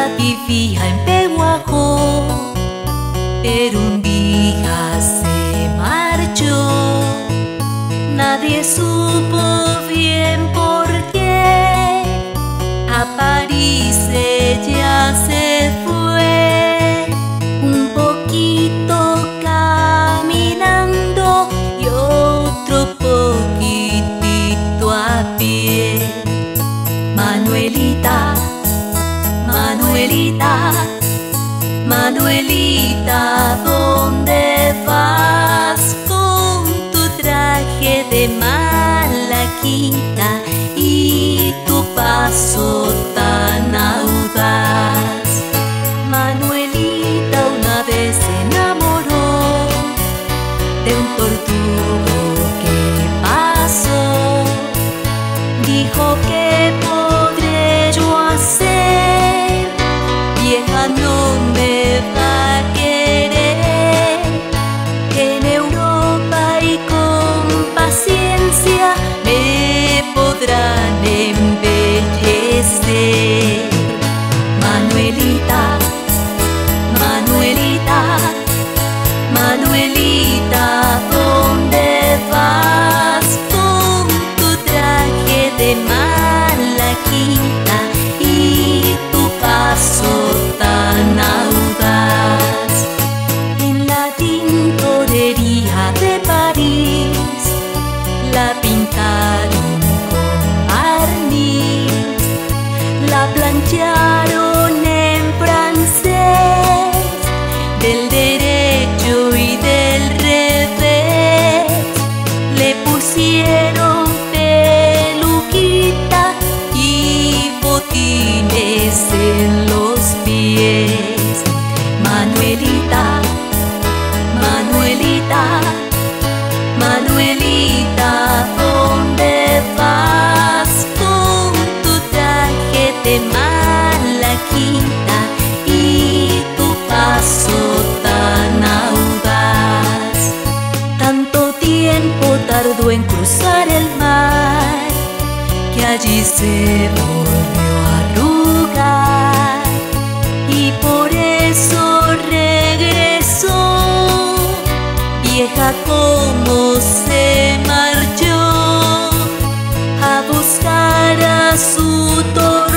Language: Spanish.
vivía en Pehuajó, pero un día se marchó. Nadie supo bien por qué. A París ella se fue, un poquito caminando y otro poquitito a pie. Manuelita, Manuelita, Manuelita, ¿dónde vas con tu traje de malaquita y tu paso tan audaz? Manuelita una vez se enamoró de un tortugo que pasó. Dijo, ¿qué podré yo hacer? Vieja, no me va a querer. En Europa y con paciencia me podrán embellecer. Manuelita, Manuelita, Manuelita, ¿dónde vas con tu traje de malaquita y tu paso tan audaz? En la tintorería de París la pintaron con barniz, la plancharon en francés, del derecho y del revés. Le pusieron peluquita y botines en los pies. Manuelita, Manuelita, Manuelita, ¿dónde vas con tu traje de malaquita y tu paso tan audaz? Tanto tiempo tardó en cruzar el mar que allí se volvió a arrugar, y por eso regresó. Vieja, como se marchó a buscar a su tortuga